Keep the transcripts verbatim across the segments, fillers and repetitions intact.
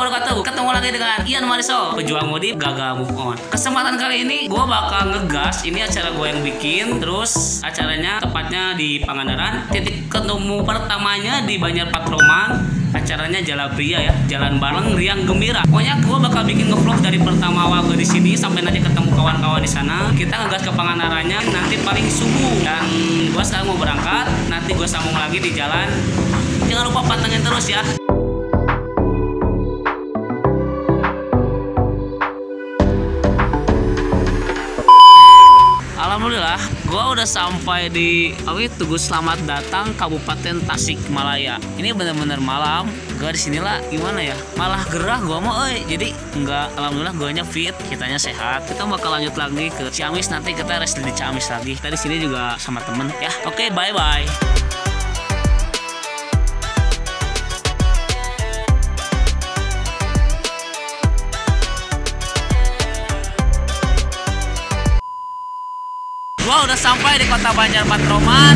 wabarakatuh. Ketemu lagi dengan Ian Mariso, pejuang mudi gagal move on. Kesempatan kali ini gue bakal ngegas. Ini acara gue yang bikin. Terus acaranya tepatnya di Pangandaran. Titik ketemu pertamanya di Banjar Patroman. Acaranya Jalan Pria ya, jalan bareng riang gembira. Pokoknya gue bakal bikin ngevlog dari pertama awal gue di sini sampai nanti ketemu kawan-kawan di sana. Kita ngegas ke Pangandarannya nanti paling subuh. Dan gue sekarang mau berangkat. Nanti gue sambung lagi di jalan. Jangan lupa pantengin terus ya. Alhamdulillah, gue udah sampai di Awi Tugu Selamat Datang Kabupaten Tasikmalaya. Ini bener-bener malam. Gue disinilah gimana ya? Malah gerah gue mau, oi. Jadi enggak, alhamdulillah gue nya fit, kitanya sehat. Kita bakal lanjut lagi ke Ciamis, nanti kita rest di Ciamis lagi. Kita di sini juga sama temen ya. Oke, bye bye. Gua udah sampai di kota Banjar Patroman.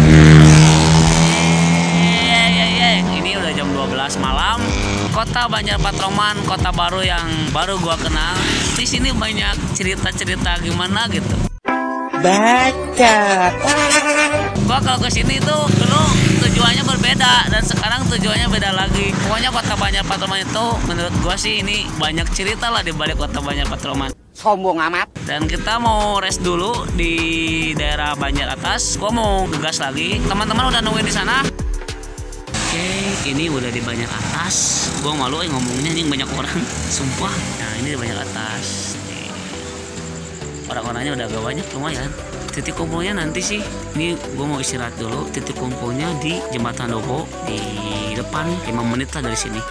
Ini udah jam dua belas malam. Kota Banjar Patroman, kota baru yang baru gua kenal. Di sini banyak cerita-cerita gimana gitu. Baca. Gua kalau ke sini tuh dulu tujuannya berbeda dan sekarang tujuannya beda lagi. Pokoknya kota Banjar Patroman itu menurut gua sih ini banyak cerita lah di balik kota Banjar Patroman. Sombong amat. Dan kita mau rest dulu di daerah Banjar Atas. Gua mau ngegas lagi. Teman-teman udah nungguin di sana. Oke, ini udah di Banjar Atas. Gua malu eh ngomongnya nih banyak orang. Sumpah. Nah, ini di Banjar Atas. Nih. Orang-orangnya udah agak banyak lumayan. Titik kumpulnya nanti sih. Ini gua mau istirahat dulu. Titik kumpulnya di Jembatan Dobo di depan lima menit lah dari sini.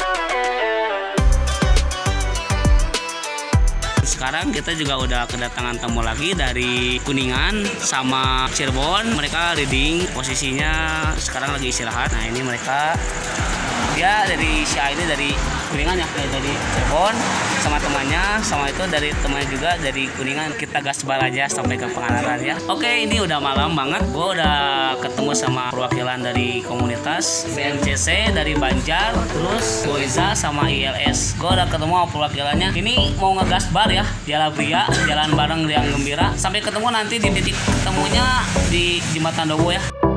Sekarang kita juga udah kedatangan tamu lagi dari Kuningan sama Cirebon. Mereka reading, posisinya sekarang lagi istirahat. Nah ini mereka, dia dari si A ini dari Kuningan ya, dari Cirebon sama temannya, sama itu dari temannya juga dari Kuningan. Kita gaspal aja sampai ke Pangandaran ya. Oke, ini udah malam banget. Gue udah ketemu sama perwakilan dari komunitas B M C C dari Banjar, terus Boiza sama I L S. Gue udah ketemu sama perwakilannya. Ini mau ngegaspal ya, Jalan Pria, jalan bareng riang gembira. Sampai ketemu nanti di titik ketemunya di Jembatan Dobo ya.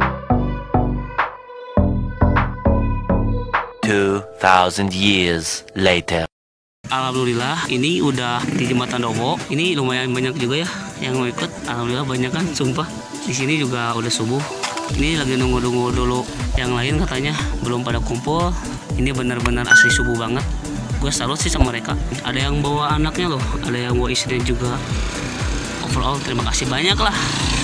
two thousand years later. Alhamdulillah ini udah di Jembatan Dobo. Ini lumayan banyak juga ya yang mau ikut. Alhamdulillah banyak kan, sumpah. Di sini juga udah subuh. Ini lagi nunggu-nunggu dulu. Yang lain katanya belum pada kumpul. Ini benar-benar asli subuh banget. Gue salut sih sama mereka. Ada yang bawa anaknya loh, ada yang bawa istrinya juga. Overall terima kasih banyak lah.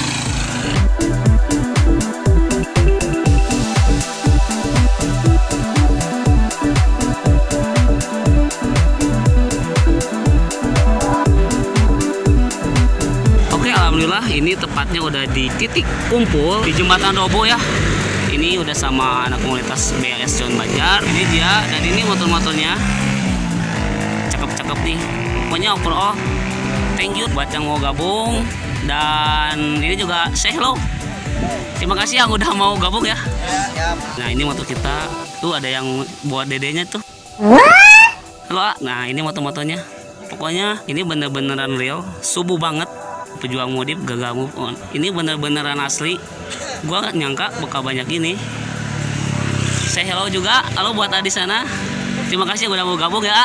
Alhamdulillah ini tepatnya udah di titik kumpul di Jembatan Dobo ya. Ini udah sama anak komunitas B L S John Banjar. Ini dia dan ini motor-motornya cakep-cakep nih. Pokoknya overall thank you buat yang mau gabung. Dan ini juga say hello. Terima kasih yang udah mau gabung ya. Nah ini motor kita. Tuh ada yang buat dedenya tuh. Halo. Nah ini motor-motornya. Pokoknya ini bener-beneran real. Subuh banget. Pejuang modif gagal move on. Ini bener-beneran asli. Gua gak nyangka bakal banyak ini. Say hello juga. Halo buat Adi sana. Terima kasih udah mau gabung ya.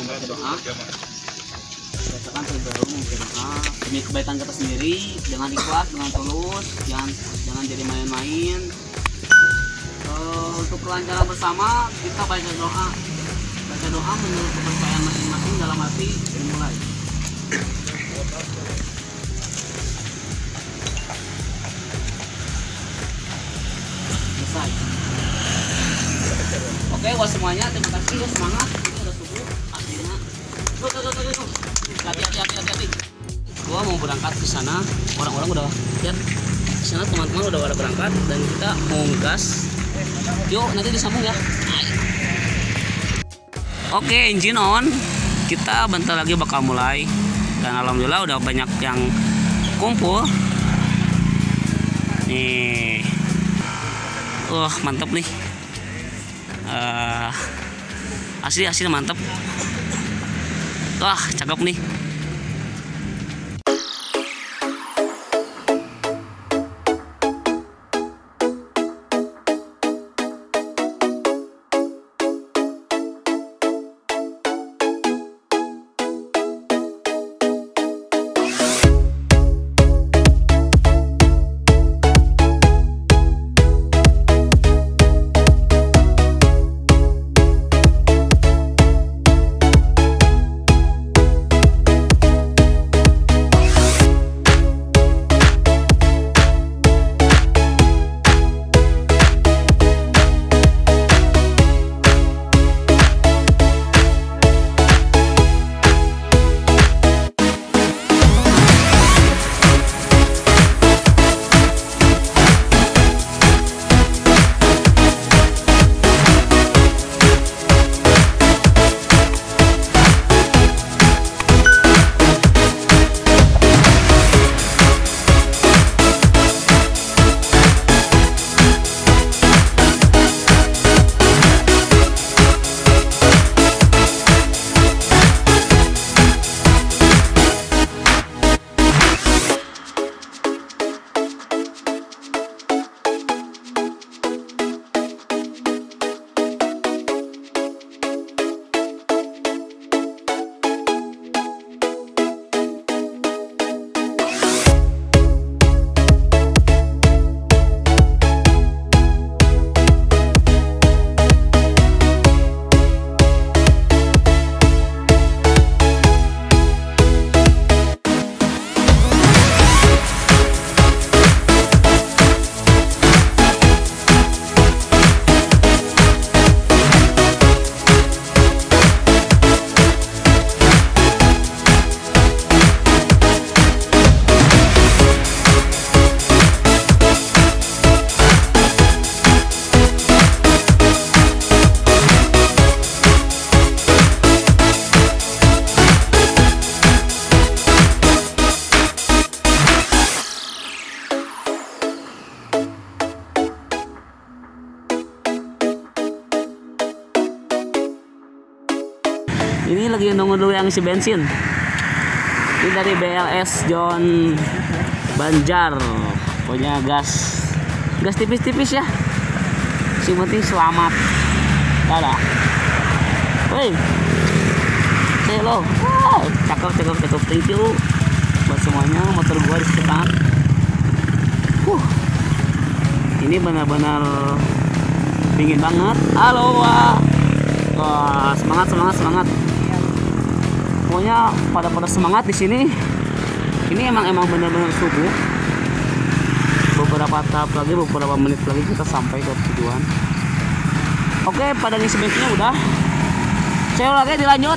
baca doa. Biasakan terlebih dahulu berdoa demi kebaikan kita sendiri, dengan ikhlas, dengan tulus, jangan jangan jadi main-main. Uh, untuk kelancaran bersama kita baca doa, baca doa menurut kepercayaan masing-masing dalam hati. Dimulai. Selesai. Oke, buat semuanya terima kasih ya, semangat. Ini udah subuh aslinya. Tuh, tuh, tuh, tuh, tuh. Hati, hati, hati, hati, hati. Gua mau berangkat ke sana. Orang-orang udah lihat. Di sana teman-teman udah pada berangkat dan kita mau gas. Yuk, nanti disambung ya. Oke, engine on. Kita bentar lagi bakal mulai. Dan alhamdulillah udah banyak yang kumpul. Nih. Wah, mantap nih. Uh, asli asli mantap. Wah, cakep nih. Ini lagi nunggu dulu yang isi bensin. Ini dari B L S John Banjar, punya gas gas tipis-tipis ya. Si penting selamat. Dadah. Woi, hello. Wow, cakep cakep cakep. Thank you buat semuanya. Motor gua di sekitar. Uh, ini benar-benar dingin banget. Halo, wah. Wah, semangat semangat semangat. Pokoknya pada pada semangat di sini. Ini emang emang benar-benar subuh. Beberapa tahap lagi, beberapa menit lagi kita sampai ke tujuan. Oke, pada ngisi bensinnya udah. Saya lagi dilanjut.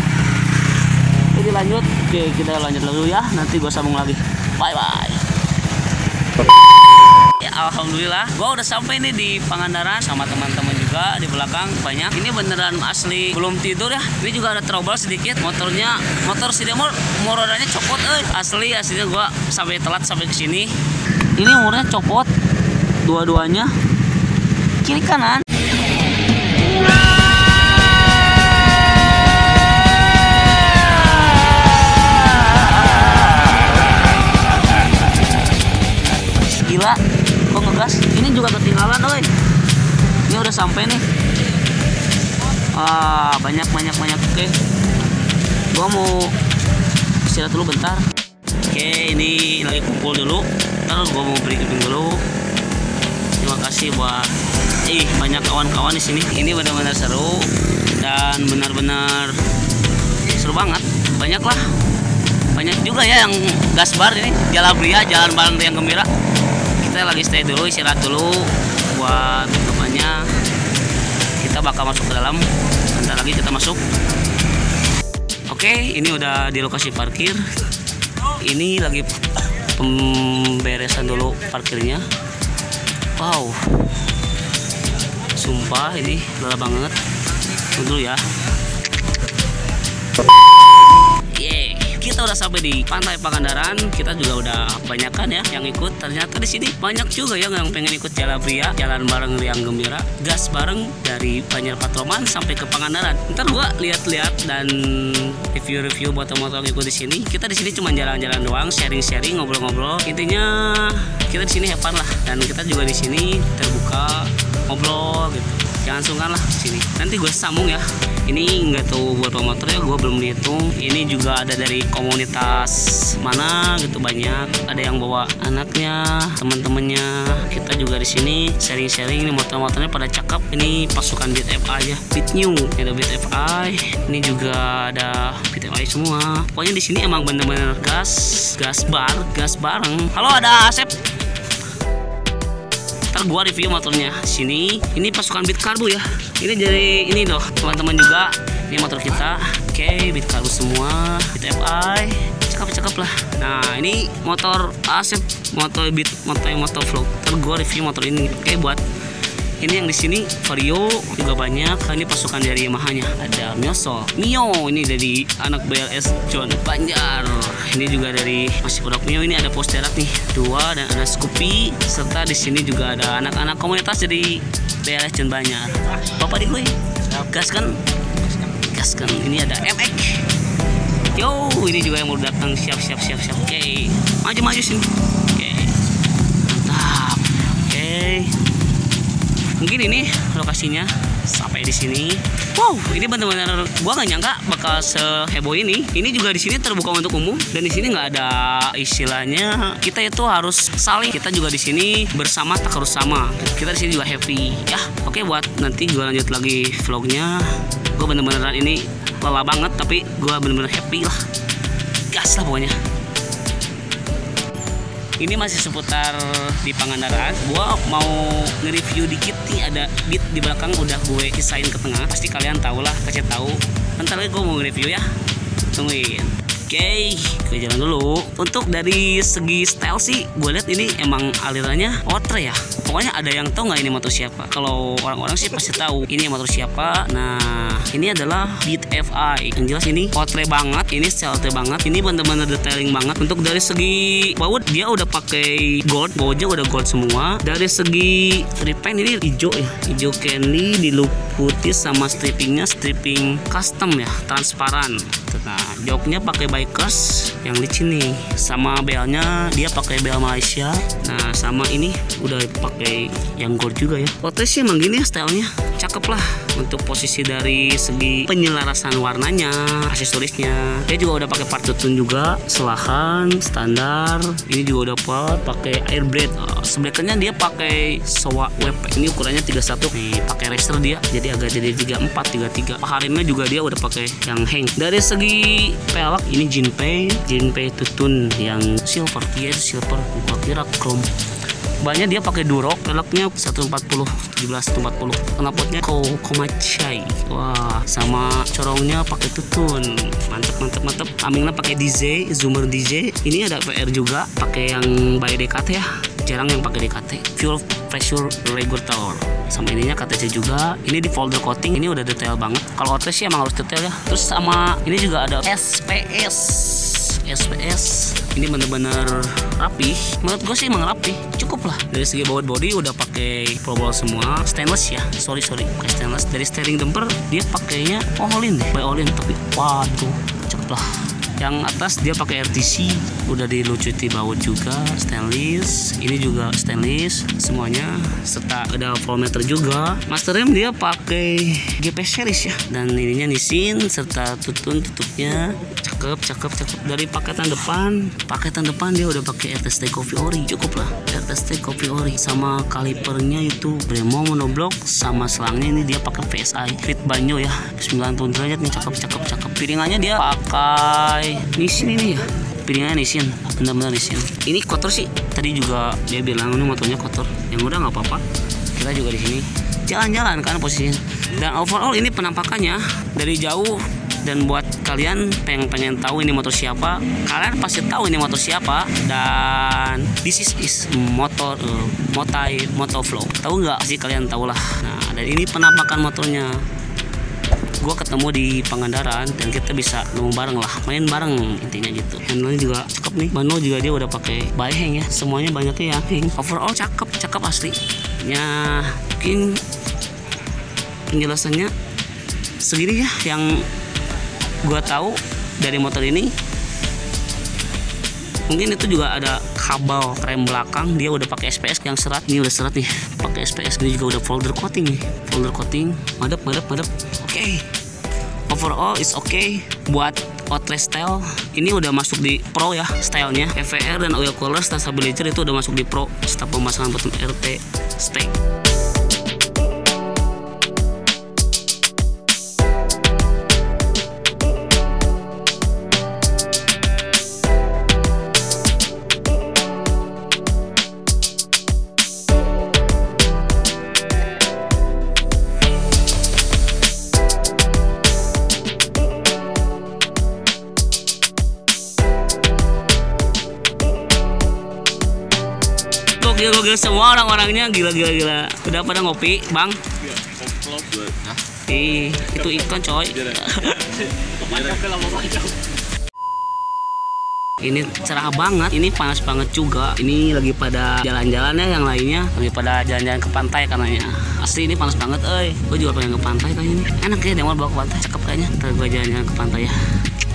Oke, dilanjut. Oke, kita lanjut dulu ya. Nanti gua sambung lagi. Bye bye. Ya, alhamdulillah, gua udah sampai nih di Pangandaran sama teman-teman juga di belakang banyak. Ini beneran asli belum tidur ya. Ini juga ada trouble sedikit. Motornya, motor si Demor, rodanya copot, eh. Asli aslinya gua sampai telat sampai ke sini. Ini umurnya copot dua-duanya. Kiri kanan. Gila, kok ngegas? Ini juga ketinggalan, oi. Ini udah sampai nih. Ah, banyak banyak banyak. Oke. gua mau istirahat dulu bentar. Oke, ini lagi kumpul dulu. Ntar gua mau briefing dulu. Terima kasih buat ih banyak kawan-kawan di sini. Ini benar-benar seru dan benar-benar seru banget. Banyak lah, banyak juga ya yang gasbar ini. Jalan Pria, jalan bareng Riang Gembira. Kita lagi stay dulu, istirahat dulu buat temannya. Kita bakal masuk ke dalam. Bentar lagi kita masuk. Oke, ini udah di lokasi parkir. Ini lagi pemberesan dulu parkirnya. Wow, sumpah ini lelah banget. Tunggu dulu ya. Yeay, kita udah sampai di Pantai Pangandaran. Kita juga udah banyak kan ya yang ikut. Ternyata di sini banyak juga ya yang pengen ikut Jalan Pria, jalan bareng Riang Gembira, gas bareng dari Banjar Patroman sampai ke Pangandaran. Ntar gua lihat-lihat dan review-review buat motor ikut di sini. Kita di sini cuma jalan-jalan doang, sharing-sharing, ngobrol-ngobrol. Intinya kita di sini have fun lah, dan kita juga di sini terbuka ngobrol gitu. Jangan sungkan lah sini. Nanti gue sambung ya. Ini nggak tahu buat motor ya, gue belum dihitung. Ini juga ada dari komunitas mana gitu, banyak. Ada yang bawa anaknya, teman-temannya. Kita juga di sini sharing-sharing. Ini motor-motornya pada cakep. Ini pasukan Beat F I ya, Beat New. Ini ada Beat F I. Ini juga ada Beat F I semua. Pokoknya di sini emang bener-bener gas, gas bar, gas bareng. Halo, ada Asep. Ntar gua review motornya sini. Ini pasukan Beat Karbu ya. Ini dari ini loh teman-teman juga. Ini motor kita. Oke, okay, Beat Karbu semua, Beat F I, cakep-cakep lah. Nah, ini motor Asep, motor Beat, motor motor vlog. Ntar gua review motor ini. Oke, okay, buat ini yang di sini Vario juga banyak. Ini pasukan dari Yamaha-nya. Ada Mioso, Mio. Ini dari anak B L S John Banjar. Ini juga dari masih produk Mio. Ini ada Posterak nih dua, dan ada Scoopy. Serta di sini juga ada anak-anak komunitas dari B L S John Banjar. Bapak di gue gas kan, gas kan. Ini ada M X. Yo, ini juga yang mau datang. Siap, siap, siap, siap. Oke, okay. Maju-maju sini. Oke, okay. Mantap. Oke. Okay. Mungkin ini lokasinya sampai di sini. Wow, ini benar-benar gua nggak nyangka bakal seheboh ini. Ini juga di sini terbuka untuk umum, dan di sini nggak ada istilahnya kita itu harus saling. Kita juga di sini bersama tak harus sama. Kita di sini juga happy ya. Oke, buat nanti gua lanjut lagi vlognya. Gua bener-beneran ini lelah banget, tapi gua bener-bener happy lah. Gas lah pokoknya. Ini masih seputar di Pangandaran. Gua mau nge-review dikit nih, ada Beat di belakang udah gue pisahin ke tengah. Pasti kalian tahu lah, kasih tahu. Bentar lagi gue mau nge-review ya. Tungguin. Oke, okay, gue jalan dulu. Untuk dari segi style sih, gue lihat ini emang alirannya outre ya. Pokoknya ada yang tahu nggak ini motor siapa? Kalau orang-orang sih pasti tahu ini motor siapa. Nah, ini adalah Beat F I. Yang jelas ini outre banget, ini style outre banget. Ini bener-bener detailing banget. Untuk dari segi baut dia udah pakai gold, bautnya udah gold semua. Dari segi repaint ini hijau ya, hijau candy diluputi sama strippingnya, stripping custom ya, transparan. Nah, joknya pakai bikers yang licin nih, sama belnya dia pakai bel Malaysia. Nah, sama ini udah pakai yang gold juga ya. Outre sih emang gini ya stylenya, cakep lah. Untuk posisi dari segi penyelarasan warnanya, aksesorisnya, dia juga udah pakai part tutun juga, selahan standar. Ini juga udah pakai air blade. Uh, Sebelahnya dia pakai Showa W P. Ini ukurannya tiga puluh satu. Nih, pakai racer dia, jadi agak jadi tiga puluh empat, tiga puluh tiga. Paharinnya juga dia udah pakai yang hang. Dari segi pelak ini Jinpei, Jinpei tutun yang silver, dia silver, gua kira chrome. Bannya dia pakai durok, pelaknya seratus empat puluh, tujuh belas seratus empat puluh. Knalpotnya Komatsu. Wah, sama corongnya pakai tutun. Mantep, mantep, mantep. Amingnya pakai D J, zoomer D J. Ini ada P R juga, pakai yang by D K T ya. Jarang yang pakai D K T. Fuel pressure regulator. Sama ininya K T C juga. Ini di folder coating, ini udah detail banget. Kalau outre sih emang harus detail ya. Terus sama ini juga ada S P S. S P S ini bener-bener rapi. Menurut gue sih emang rapi, cukup lah. Dari segi baut body udah pakai probol semua, stainless ya. Sorry sorry, pakai stainless. Dari steering damper dia pakainya Olin deh, by Olin. Tapi waduh, cakep lah. Yang atas dia pakai R T C, udah dilucuti baut juga, stainless. Ini juga stainless semuanya, serta ada voltmeter juga. Master rem dia pakai G P series ya, dan ininya Nissin serta tutun tutupnya cakep cakep cakep. Dari paketan depan, paketan depan dia udah pakai R T S T Coffee Ori, cukup lah R T S T Coffee Ori. Sama kalipernya itu Brembo monoblock, sama selangnya ini dia pakai P S I Fit Banjo ya, sembilan puluh derajat nih, cakep cakep cakep. Piringannya dia pakai Nissin ini ya, piringannya Nissin, benar-benar Nissin. Ini kotor sih, tadi juga dia bilang ini motornya kotor, yang udah nggak apa-apa. Kita juga di sini jalan-jalan kan posisinya. Dan overall ini penampakannya dari jauh. Dan buat kalian pengen pengen tahu ini motor siapa, kalian pasti tahu ini motor siapa. Dan this is, is motor uh, Motai Motovlog. Tahu nggak sih kalian, tahu lah. Nah, dan ini penampakan motornya. Gua ketemu di Pangandaran dan kita bisa nemu bareng lah, main bareng intinya gitu. Handle juga cakep nih, Bano juga dia udah pakai bayheng ya, semuanya banyaknya ya heng. Overall cakep, cakep asli. Ya mungkin penjelasannya segini ya yang gua tahu dari motor ini. Mungkin itu juga ada kabel rem belakang, dia udah pakai S P S yang serat, ini udah serat nih, pakai S P S. Ini juga udah folder coating nih, folder coating, madep madep madep. Oke, okay. Overall is oke. Okay. Buat outlay style ini udah masuk di pro ya, stylenya F V R dan oil cooler, stabilizer itu udah masuk di pro. Setelah pemasangan button R T stack. Gila-gila semua orang-orangnya, gila-gila-gila. Udah pada ngopi, Bang? Ih, itu ikon coy. Ini cerah banget, ini panas banget juga. Ini lagi pada jalan-jalan ya, yang lainnya lagi pada jalan-jalan ke pantai karenanya. Asli ini panas banget, euy. Gue juga pengen ke pantai kayaknya nih. Enak ya Demol bawa ke pantai, cakep kayaknya. Ntar gue jalan-jalan ke pantai ya.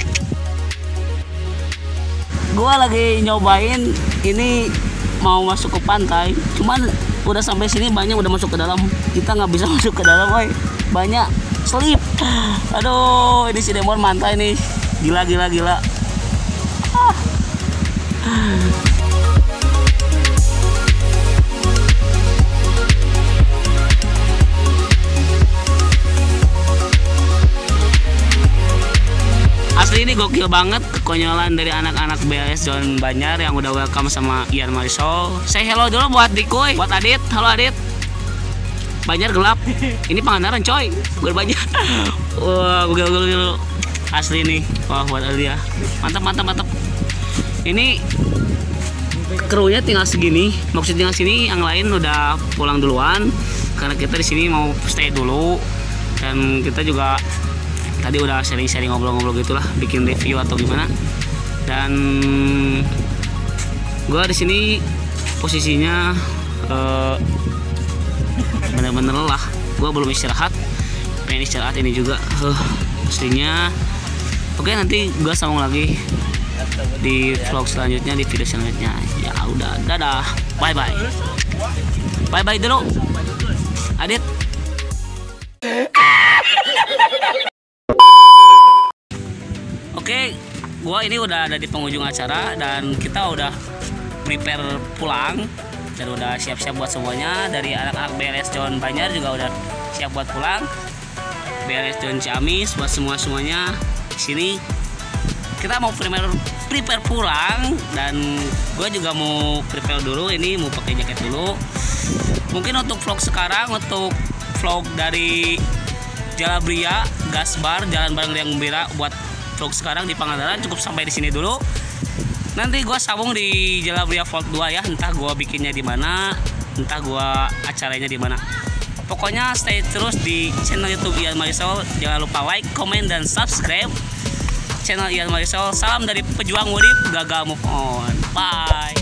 Gue lagi nyobain ini mau masuk ke pantai, cuman udah sampai sini banyak udah masuk ke dalam, kita nggak bisa masuk ke dalam, woy. Banyak slip. Aduh, ini si Demon mantai nih, gila gila gila. Ah. Asli ini gokil banget, kekonyolan dari anak-anak B A S John Banjar yang udah welcome sama Ian Marisol. Say hello dulu buat Dikoy, buat Adit. Halo Adit. Banjar gelap. Ini Pangandaran coy, gue Banjar. Wah, gokil gokil. Asli nih. Wah, buat dia. Mantap mantap mantap. Ini krunya tinggal segini. Maksudnya tinggal sini, yang lain udah pulang duluan karena kita di sini mau stay dulu. Dan kita juga tadi udah sharing-sharing ngobrol-ngobrol gitulah, bikin review atau gimana. Dan gua di sini posisinya uh, bener-bener lelah. Gua belum istirahat, pengen istirahat ini juga. Uh, aslinya. Oke, nanti gua sambung lagi di vlog selanjutnya, di video selanjutnya. Ya udah, dadah, bye bye, bye bye dulu, Adit. Oke, gua ini udah ada di penghujung acara dan kita udah prepare pulang dan udah siap-siap buat semuanya. Dari anak-anak B L S John Banjar juga udah siap buat pulang. B L S John Ciamis buat semua-semuanya di sini. Kita mau prepare prepare pulang dan gua juga mau prepare dulu, ini mau pakai jaket dulu. Mungkin untuk vlog sekarang, untuk vlog dari Jalabria, Gasbar, Jalan Bareng Riang Gembira buat vlog sekarang di Pangandaran cukup sampai di sini dulu. Nanti gua sambung di Jalabria Vlog dua ya, entah gua bikinnya di mana, entah gua acaranya di mana. Pokoknya stay terus di channel YouTube Ian Marisol. Jangan lupa like, comment dan subscribe channel Ian Marisol. Salam dari pejuang mudik gagal move on. Bye.